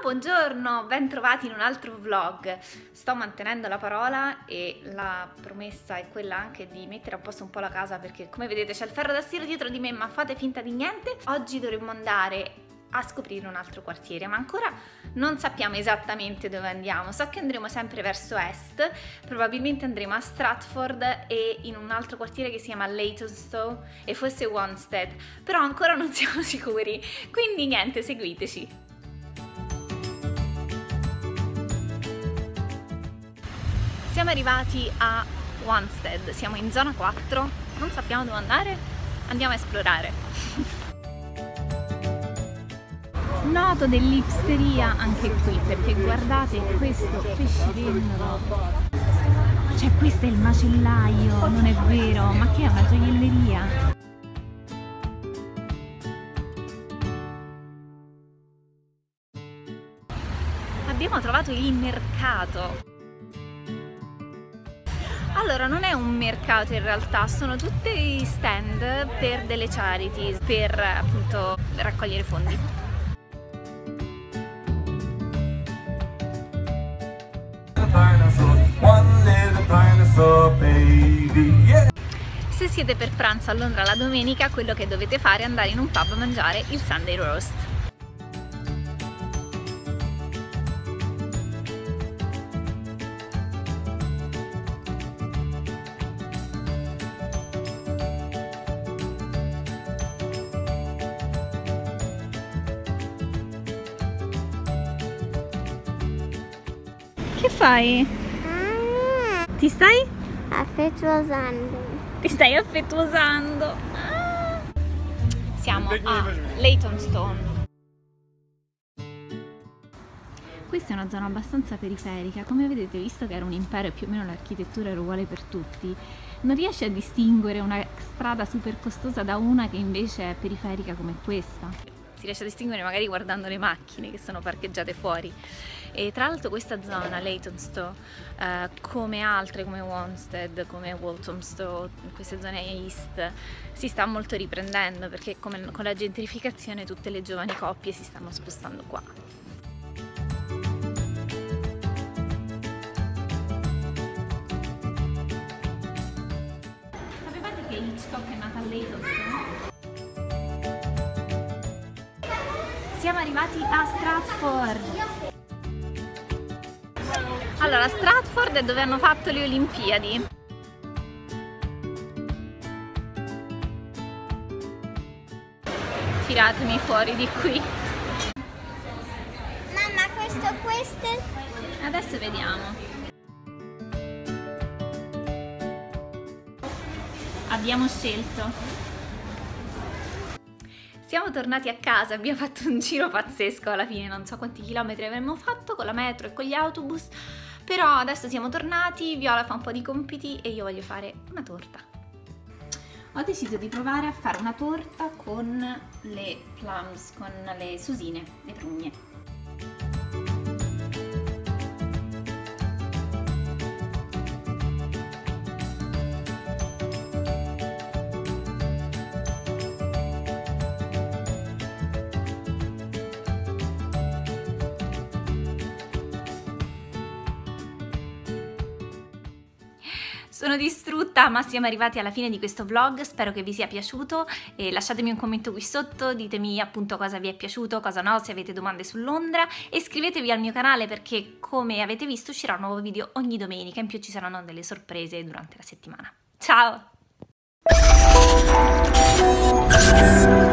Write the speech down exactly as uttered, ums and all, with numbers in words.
buongiorno, ben trovati in un altro vlog. Sto mantenendo la parola e la promessa è quella anche di mettere a posto un po' la casa, perché come vedete c'è il ferro da stiro dietro di me, ma fate finta di niente. Oggi dovremmo andare a scoprire un altro quartiere, ma ancora non sappiamo esattamente dove andiamo. So che andremo sempre verso est, probabilmente andremo a Stratford e in un altro quartiere che si chiama Leytonstone e forse Wanstead, però ancora non siamo sicuri, quindi niente, seguiteci. Siamo arrivati a Wanstead, siamo in zona quattro, non sappiamo dove andare, andiamo a esplorare. Noto dell'ipsteria anche qui, perché guardate questo pescivendolo. Cioè questo è il macellaio, non è vero? Ma che è una gioielleria? Abbiamo trovato il mercato. Allora, non è un mercato in realtà, sono tutti stand per delle charity, per appunto raccogliere fondi. Se siete per pranzo a Londra la domenica, quello che dovete fare è andare in un pub a mangiare il Sunday roast. Che fai? Ah, Ti stai? affettuosando. Ti stai affettuosando? Ah. Siamo a Leytonstone. Questa è una zona abbastanza periferica, come vedete, visto che era un impero e più o meno l'architettura era uguale per tutti, non riesci a distinguere una strada super costosa da una che invece è periferica come questa. Si riesce a distinguere magari guardando le macchine che sono parcheggiate fuori. E tra l'altro questa zona, Leytonstone, eh, come altre come Wanstead, come Walthamstow, queste zone east, si sta molto riprendendo, perché come con la gentrificazione tutte le giovani coppie si stanno spostando qua. Sapevate che Hitchcock è nata a Leytonstone? Siamo arrivati a Stratford. Allora, Stratford è dove hanno fatto le Olimpiadi. Tiratemi fuori di qui. Mamma, questo, queste? Adesso vediamo. Abbiamo scelto. Siamo tornati a casa, abbiamo fatto un giro pazzesco alla fine, non so quanti chilometri avremmo fatto con la metro e con gli autobus, però adesso siamo tornati, Viola fa un po' di compiti e io voglio fare una torta. Ho deciso di provare a fare una torta con le plums, con le susine, le prugne. Sono distrutta, ma siamo arrivati alla fine di questo vlog, spero che vi sia piaciuto e lasciatemi un commento qui sotto, ditemi appunto cosa vi è piaciuto, cosa no, se avete domande su Londra, e iscrivetevi al mio canale perché, come avete visto, uscirà un nuovo video ogni domenica, in più ci saranno delle sorprese durante la settimana. Ciao!